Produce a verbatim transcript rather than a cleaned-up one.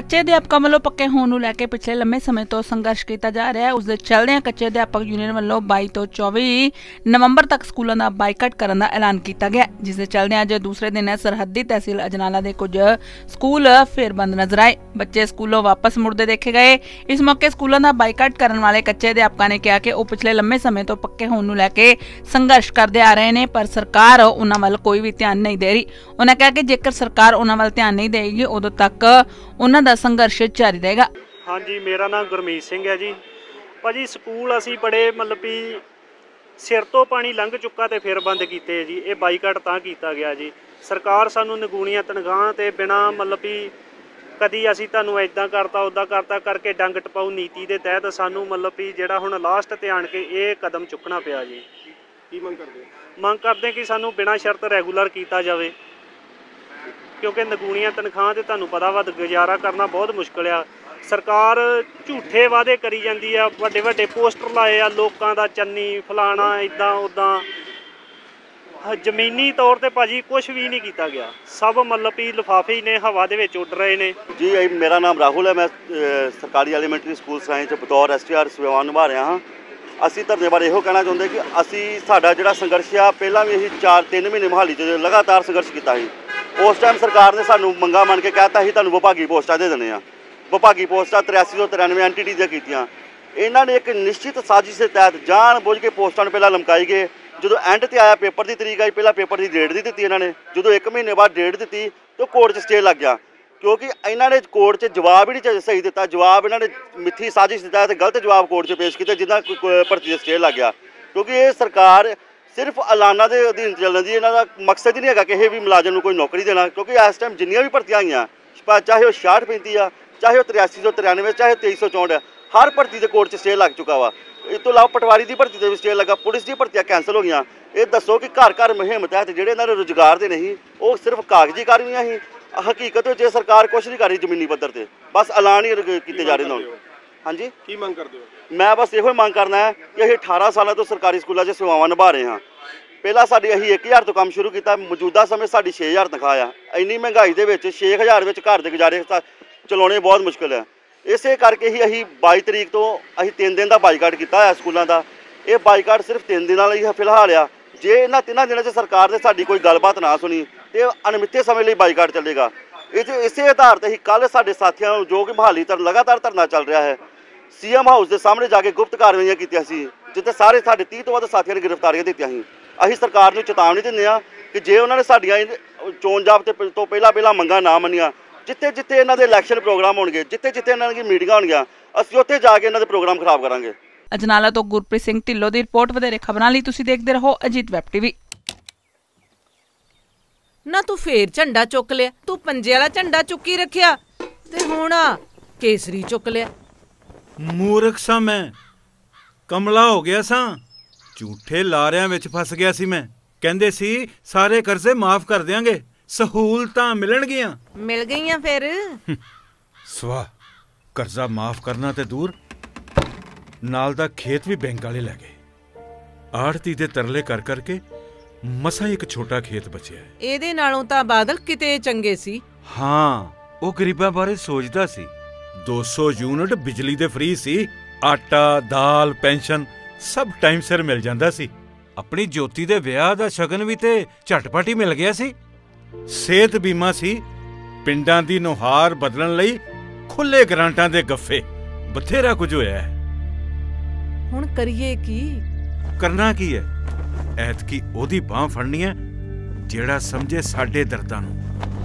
ਕੱਚੇ ਅਧਿਆਪਕਾਂ ਵੱਲੋਂ ਪੱਕੇ ਹੋਣ ਨੂੰ ਲੈ ਕੇ ਪਿਛਲੇ ਲੰਮੇ ਸਮੇਂ ਤੋਂ ਸੰਘਰਸ਼ ਕੀਤਾ ਜਾ ਰਿਹਾ ਹੈ। ਉਸ ਦੇ ਚੱਲਦਿਆਂ ਕੱਚੇ ਅਧਿਆਪਕ ਯੂਨੀਅਨ ਵੱਲੋਂ ਬਾਈ ਤੋਂ ਚੌਵੀ ਨਵੰਬਰ ਤੱਕ ਸਕੂਲਾਂ ਦਾ ਬਾਈਕਾਟ ਕਰਨ ਦਾ ਐਲਾਨ ਕੀਤਾ ਗਿਆ, ਜਿਸ ਦੇ ਚੱਲਦਿਆਂ ਅੱਜ ਦੂਸਰੇ ਦਿਨ ਸਰਹੱਦੀ ਤਹਿਸੀਲ ਅਜਨਾਲਾ ਦੇ ਕੁਝ ਸਕੂਲ ਫਿਰ ਬੰਦ ਨਜ਼ਰ ਆਏ। ਬੱਚੇ ਸਕੂਲੋਂ ਵਾਪਸ ਮੁੜਦੇ ਦੇਖੇ ਗਏ। ਇਸ ਮੌਕੇ ਸਕੂਲਾਂ ਦਾ ਬਾਈਕਾਟ ਕਰਨ ਵਾਲੇ ਕੱਚੇ ਅਧਿਆਪਕਾਂ ਨੇ ਕਿਹਾ ਕਿ ਉਹ ਪਿਛਲੇ ਲੰਮੇ ਸਮੇਂ ਤੋਂ ਪੱਕੇ ਹੋਣ ਨੂੰ ਲੈ ਕੇ ਸੰਘਰਸ਼ ਕਰਦੇ ਆ ਰਹੇ ਨੇ, ਪਰ ਸਰਕਾਰ ਉਹਨਾਂ ਵੱਲ ਕੋਈ ਵੀ ਧਿਆਨ ਨਹੀਂ ਦੇ ਰਹੀ। ਉਹਨਾਂ ਕਿਹਾ ਕਿ ਜੇਕਰ ਸਰਕਾਰ ਉਹਨਾਂ ਵੱਲ ਧਿਆਨ नहीं देगी उदों तक उन्हां दा संघर्ष जारी रहेगा। हाँ जी, मेरा नाम गुरमीत सिंह है जी। भाजी स्कूल असी बड़े मतलब भी सिर तो पानी लंघ चुका तो फिर बंद किए जी। ये बाईकाट तां कीता गया जी। सरकार सानू नगूणियां तनखाह ते बिना मतलब भी कदी असी तुहानूं इदां करता उदां करता करके डंग टपाऊ नीति के तहत सानू मतलब भी जिहड़ा हुण लास्ट ते आण के ये कदम चुकना पिया जी। की मंग करदे मंग करदे कि सानू बिना शर्त रैगूलर किया जाए, क्योंकि नगूणियां तनखाह ते तुहानूं पता वा गुजारा करना बहुत मुश्किल आ। सरकार झूठे वादे करी जाती है, वड्डे वड्डे पोस्टर लाए आ लोगों का चन्नी फलाना इदां उदां। जमीनी तौर पर भाजी कुछ भी नहीं किया गया, सब मतलब भी लिफाफे ही ने हवा दे विच उड़ रहे ने जी। मेरा नाम राहुल है, मैं सरकारी एलीमेंटरी स्कूल सराएं च बतौर एस टी आर सेवावां निभा रहा हाँ। असी धरने बारे इहो कहना चाहुंदे कि असी साडा जिहड़ा संघर्ष आ पहलां भी असीं चार तीन महीने मोहाली च लगातार संघर्ष किया ਸੀ। उस टाइम सरकार ने सानू मंगा मन के कहता ही तुहानूं विभागी पोस्टां दे देने आ। विभागी पोस्टां त्रियासी सौ तिरानवे एन टी डी ਦੀਆਂ ਕੀਤੀਆਂ। ਇਹਨਾਂ ने एक निश्चित साजिश के तहत जान बुझ के पोस्टां पहलां लमकाई गए। जो एंड ते आया पेपर की तरीक आई, पहला पेपर की डेट नहीं दी इन्होंने। जो एक महीने बाद डेट दी तो कोर्ट च स्टे लग गया, क्योंकि इन्होंने कोर्ट च जवाब ही नहीं सही दिता। जवाब इन्होंने मिथी साजिश दिता तो गलत जवाब कोर्ट च पेश किया, जिन्ना भर्ती से स्टे लग गया। क्योंकि ये सरकार सिर्फ ऐलाना के अधीन चलने की इन्हों का मकसद ही नहीं है किसी भी मुलाजम को कोई नौकरी देना। क्योंकि इस टाइम जिन्नियां भी भर्तियां आईयां, चाहे वह छियाठ पैंती आ, चाहे वह तिरासी सौ तिरानवे, चाहे तेईस सौ चौंठ है, हर भर्ती के कोर्ट से स्टे लग चुका वा। इस तो इलावा पटवारी की भर्ती से भी स्टे लगा, पुलिस की भर्तियां कैंसल हो गई। ये दसो कि घर घर मुहिम तहत जोड़े इन्होंने रोजगार के नहीं, वो सिर्फ कागजी कार्रवाइयां ही। हकीकत जो सरकार कुछ नहीं कर रही जमीनी पद्धर से, बस ऐलान ही किए जा रहे हैं। हाँ जी, की मंग करते हो? मैं बस यो मंग करना है कि असीं अठारह साल तो सरकारी स्कूलों से सेवावां निभा रहे हैं। पहला साडी असीं एक हज़ार तो काम शुरू किया, मौजूदा समय साडी छे हज़ार तनखाह आ। इन्नी महंगाई दे विच छे हज़ार विच घर दे गुजारे चलाउणे बहुत मुश्किल है। इसे करके ही असीं बाई तरीक तो असीं तीन दिन का बाईकाट किया है स्कूलों का। ये बाईकाट सिर्फ तीन दिनों लई फिलहाल आ। जे इन्हां तिन्हां दिनां 'च सरकार ने साडी कोई गलबात ना सुनी तो अनमिथे समय लई बाईकाट चलेगा। इस इसे आधार ते ही कल साडे साथियों जो कि मोहाली तर लगातार धरना चल रहा है, सी एम हाउस के सामने जाके गुप्त कार्रवाइयां कीतियां सी, जिथे सारे साढ़े तीह तो वध साथियों ने गिरफ्तारियां दित्तियां सी। असीं सरकार नूं चेतावनी दिंदे आ कि जे उन्होंने साडियां चोण जाब्ते तो पहला पहला मंगां ना मनिया, जिथे जिथे इन्हां दे इलैक्शन प्रोग्राम होणगे, जिथे जिथे इन्हां दी मीटिंगां होणगीਆਂ, असीं उत्थे जाके इन्हां दे प्रोग्राम खराब करांगे। अजनाला तो गुरप्रीत सिंह ढिल्लों की रिपोर्ट। वधेरे खबरां लई तुसीं देखदे रहो अजीत वैब टीवी। ना तू फेर झंडा चुक लिया, तू पंजे वाला झंडा चुकी रखिया ते हुण केसरी चुक लिया। मूर्ख सा मैं, कमला हो गया सा, झूठे लारियां विच फस गया सी मैं। कहंदे सी सारे कर्जे माफ कर देंगे, सहूलतां मिलणगियां, मिल गईयां फिर। स्वाह, कर्जा माफ करना ते दूर, नाल दा खेत भी बैंक वाले लै गए। आड़ती दे तरले कर करके मसा एक छोटा खेत बचिया है। ਇਹਦੇ ਨਾਲੋਂ ਤਾਂ ਬਾਦਲ ਕਿਤੇ ਚੰਗੇ ਸੀ। हाँ, वो गरीबां बारे सोचदा सी। दो सौ यूनिट बिजली दे फ्री सी, आटा दाल पेंशन सब टाइम सिर मिल जांदा सी। अपनी ज्योति दे विआह दा शगन भी ते झटपट ही मिल गया सी। सेहत बीमा सी, पिंडां दी नੁਹਾਰ बदलण लई खुले ग्रांटां दे गफ्फे, बथेरा कुछ होया है। हुण करिए की? करना की है, ऐतकी ओदी बांह फड़नी है जेड़ा समझे साडे दर्दां नूं।